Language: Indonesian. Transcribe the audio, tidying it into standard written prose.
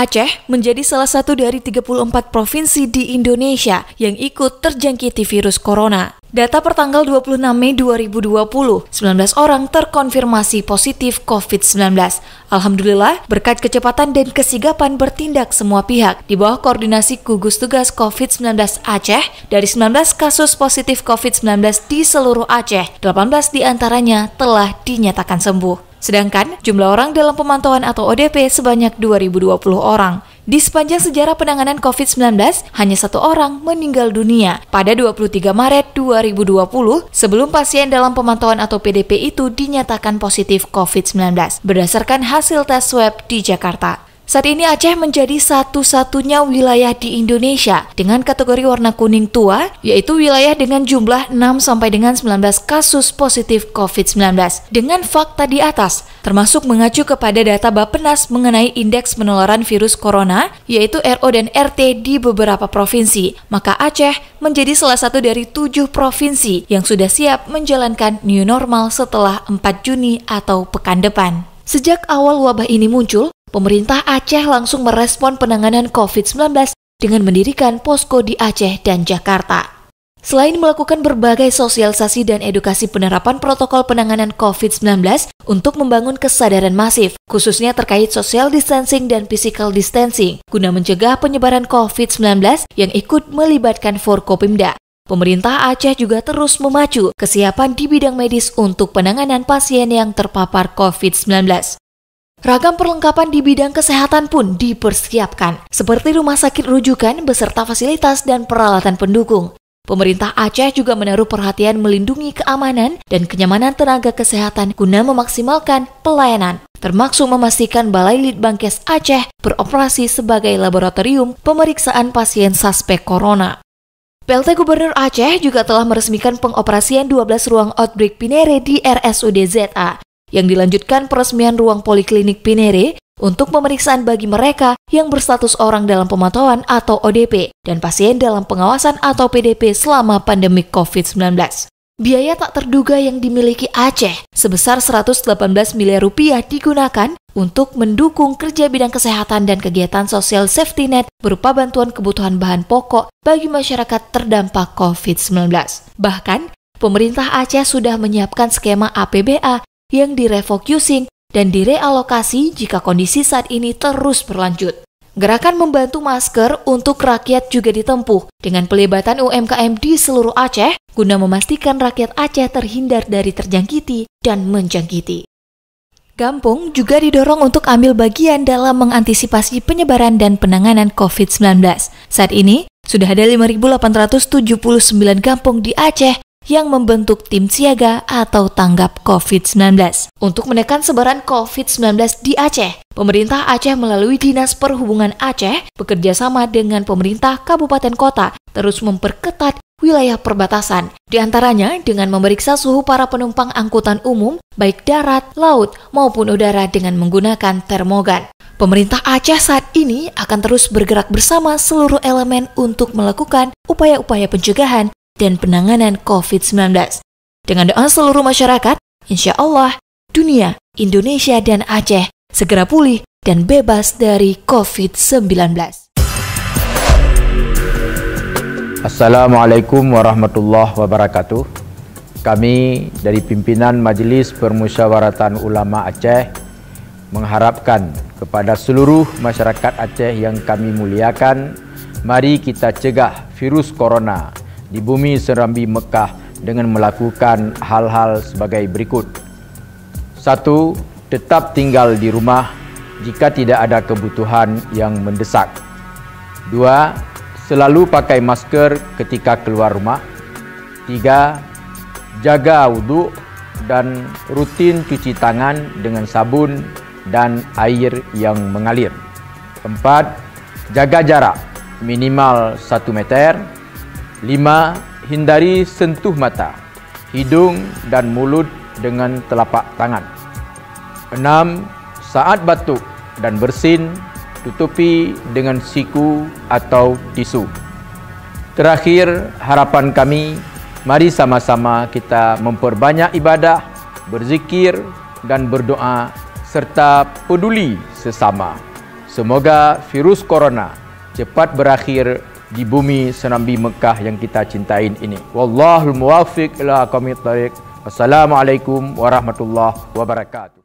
Aceh menjadi salah satu dari 34 provinsi di Indonesia yang ikut terjangkiti virus corona. Data pertanggal 26 Mei 2020, 19 orang terkonfirmasi positif COVID-19. Alhamdulillah, berkat kecepatan dan kesigapan bertindak semua pihak di bawah koordinasi gugus tugas COVID-19 Aceh, dari 19 kasus positif COVID-19 di seluruh Aceh, 18 diantaranya telah dinyatakan sembuh. Sedangkan jumlah orang dalam pemantauan atau ODP sebanyak 2.020 orang. Di sepanjang sejarah penanganan COVID-19, hanya satu orang meninggal dunia pada 23 Maret 2020 sebelum pasien dalam pemantauan atau PDP itu dinyatakan positif COVID-19 berdasarkan hasil tes swab di Jakarta. Saat ini Aceh menjadi satu-satunya wilayah di Indonesia dengan kategori warna kuning tua, yaitu wilayah dengan jumlah 6 sampai dengan 19 kasus positif COVID-19. Dengan fakta di atas, termasuk mengacu kepada data Bappenas mengenai indeks penularan virus corona, yaitu RO dan RT di beberapa provinsi, maka Aceh menjadi salah satu dari 7 provinsi yang sudah siap menjalankan new normal setelah 4 Juni atau pekan depan. Sejak awal wabah ini muncul, pemerintah Aceh langsung merespon penanganan COVID-19 dengan mendirikan posko di Aceh dan Jakarta. Selain melakukan berbagai sosialisasi dan edukasi penerapan protokol penanganan COVID-19 untuk membangun kesadaran masif, khususnya terkait social distancing dan physical distancing, guna mencegah penyebaran COVID-19 yang ikut melibatkan Forkopimda. Pemerintah Aceh juga terus memacu kesiapan di bidang medis untuk penanganan pasien yang terpapar COVID-19. Ragam perlengkapan di bidang kesehatan pun dipersiapkan, seperti rumah sakit rujukan beserta fasilitas dan peralatan pendukung. Pemerintah Aceh juga menaruh perhatian melindungi keamanan dan kenyamanan tenaga kesehatan guna memaksimalkan pelayanan, termasuk memastikan Balai Litbangkes Aceh beroperasi sebagai laboratorium pemeriksaan pasien suspek corona. PLT Gubernur Aceh juga telah meresmikan pengoperasian 12 ruang outbreak Pinere di RSUD ZA, yang dilanjutkan peresmian ruang poliklinik Pinere untuk pemeriksaan bagi mereka yang berstatus orang dalam pemantauan atau ODP dan pasien dalam pengawasan atau PDP selama pandemi COVID-19. Biaya tak terduga yang dimiliki Aceh sebesar 118 miliar rupiah digunakan untuk mendukung kerja bidang kesehatan dan kegiatan sosial safety net berupa bantuan kebutuhan bahan pokok bagi masyarakat terdampak COVID-19. Bahkan, pemerintah Aceh sudah menyiapkan skema APBA yang direfocusing dan direalokasi jika kondisi saat ini terus berlanjut. Gerakan membantu masker untuk rakyat juga ditempuh dengan pelibatan UMKM di seluruh Aceh guna memastikan rakyat Aceh terhindar dari terjangkiti dan menjangkiti. Kampung juga didorong untuk ambil bagian dalam mengantisipasi penyebaran dan penanganan COVID-19. Saat ini, sudah ada 5.879 kampung di Aceh yang membentuk tim siaga atau tanggap COVID-19. Untuk menekan sebaran COVID-19 di Aceh, pemerintah Aceh melalui Dinas Perhubungan Aceh bekerja sama dengan pemerintah kabupaten kota terus memperketat wilayah perbatasan, diantaranya dengan memeriksa suhu para penumpang angkutan umum, baik darat, laut, maupun udara dengan menggunakan termogan. Pemerintah Aceh saat ini akan terus bergerak bersama seluruh elemen untuk melakukan upaya-upaya pencegahan dan penanganan COVID-19. Dengan doa seluruh masyarakat, insya Allah, dunia, Indonesia, dan Aceh segera pulih dan bebas dari COVID-19. Assalamualaikum warahmatullahi wabarakatuh. Kami dari pimpinan Majelis Permusyawaratan Ulama Aceh mengharapkan kepada seluruh masyarakat Aceh yang kami muliakan, mari kita cegah virus corona di bumi serambi Mekah dengan melakukan hal-hal sebagai berikut. 1. Tetap tinggal di rumah jika tidak ada kebutuhan yang mendesak. 2. Selalu pakai masker ketika keluar rumah. 3. Jaga wudhu dan rutin cuci tangan dengan sabun dan air yang mengalir. 4. Jaga jarak minimal 1 meter. 5. Hindari sentuh mata, hidung dan mulut dengan telapak tangan. 6. Saat batuk dan bersin, tutupi dengan siku atau tisu. Terakhir, harapan kami, mari sama-sama kita memperbanyak ibadah, berzikir dan berdoa serta peduli sesama. Semoga virus corona cepat berakhir di bumi Senambi Mekah yang kita cintain ini. Wallahul muwaffiq ila aqwamit thariq. Wassalamualaikum warahmatullahi wabarakatuh.